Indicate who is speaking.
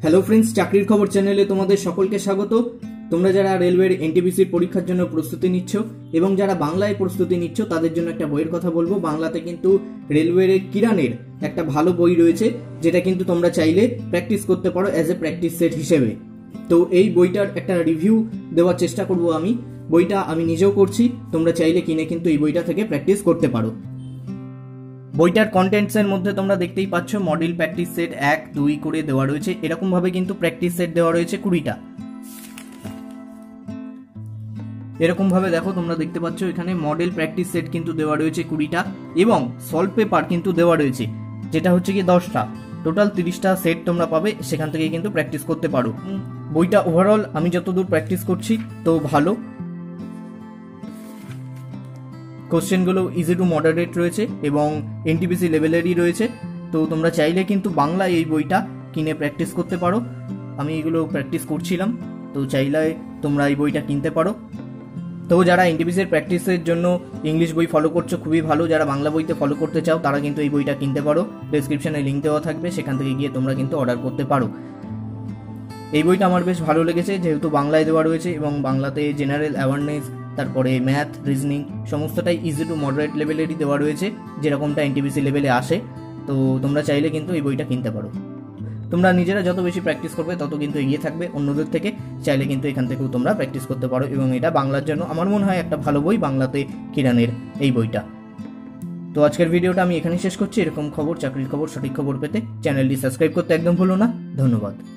Speaker 1: Hello friends, চাকরির খবর চ্যানেলে তোমাদের সকলকে স্বাগত। তোমরা যারা রেলওয়ের এনটিপিসির পরীক্ষার জন্য প্রস্তুতি নিচ্ছ এবং যারা বাংলায় প্রস্তুতি নিচ্ছ তাদের জন্য একটা বইয়ের কথা বলবো। বাংলাতে কিন্তু রেলওয়ের কিরানের একটা ভালো বই রয়েছে, যেটা কিন্তু তোমরা চাইলে প্র্যাকটিস করতে পারো অ্যাজ এ প্র্যাকটিস সেট হিসেবে। তো এই বইটার একটা রিভিউ দেওয়ার চেষ্টা করব আমি। বইটা আমি নিজেও করছি, তোমরা চাইলে কিনে কিন্তু এই বইটা থেকে প্র্যাকটিস করতে পারো। বইটার কন্টেন্টসের মধ্যে তোমরা দেখতেই পাচ্ছ মডেল প্র্যাকটিস সেট 1, 2 করে দেওয়া রয়েছে। এরকম ভাবে কিন্তু প্র্যাকটিস সেট দেওয়া রয়েছে 20টা। এরকম ভাবে দেখো, তোমরা দেখতে পাচ্ছ এখানে মডেল প্র্যাকটিস সেট কিন্তু দেওয়া রয়েছে 20টা এবং সলভ পেপার কিন্তু দেওয়া রয়েছে, যেটা হচ্ছে কি 10টা। টোটাল 30টা সেট তোমরা পাবে, সেখান থেকে কিন্তু প্র্যাকটিস করতে পারো। বইটা ওভারঅল আমি যতদূর প্র্যাকটিস করছি তো ভালো। কোশ্চেনগুলো ইজি টু মডারেট রয়েছে এবং এনটিপিসি লেভেলেরই রয়েছে। তো তোমরা চাইলে কিন্তু বাংলায় এই বইটা কিনে প্র্যাকটিস করতে পারো। আমি এগুলো প্র্যাকটিস করছিলাম, তো চাইলে তোমরা এই বইটা কিনতে পারো। তো যারা এনটিপিসির প্র্যাকটিসের জন্য ইংলিশ বই ফলো করছো খুবই ভালো, যারা বাংলা বইতে ফলো করতে চাও তারা কিন্তু এই বইটা কিনতে পারো। ডেসক্রিপশনে লিঙ্ক দেওয়া থাকবে, সেখান থেকে গিয়ে তোমরা কিন্তু অর্ডার করতে পারো। এই বইটা আমার বেশ ভালো লেগেছে, যেহেতু বাংলায় দেওয়া রয়েছে এবং বাংলাতে জেনারেল অ্যাওয়ারনেস, তারপরে ম্যাথ, রিজনিং সমস্তটাই ইজি টু মডারেট লেভেলেরই দেওয়া রয়েছে, যেরকমটা এনটিপিসি লেভেলে আসে। তো তোমরা চাইলে কিন্তু এই বইটা কিনতে পারো। তোমরা নিজেরা যত বেশি প্র্যাকটিস করবে তত কিন্তু এগিয়ে থাকবে অন্যদের থেকে। চাইলে কিন্তু এখান থেকেও তোমরা প্র্যাকটিস করতে পারো এবং এটা বাংলার জন্য আমার মনে হয় একটা ভালো বই, বাংলাতে কিরানের এই বইটা। তো আজকের ভিডিওটা আমি এখানেই শেষ করছি। এরকম খবর, চাকরির খবর, সঠিক খবর পেতে চ্যানেলটি সাবস্ক্রাইব করতে একদম ভুলো না। ধন্যবাদ।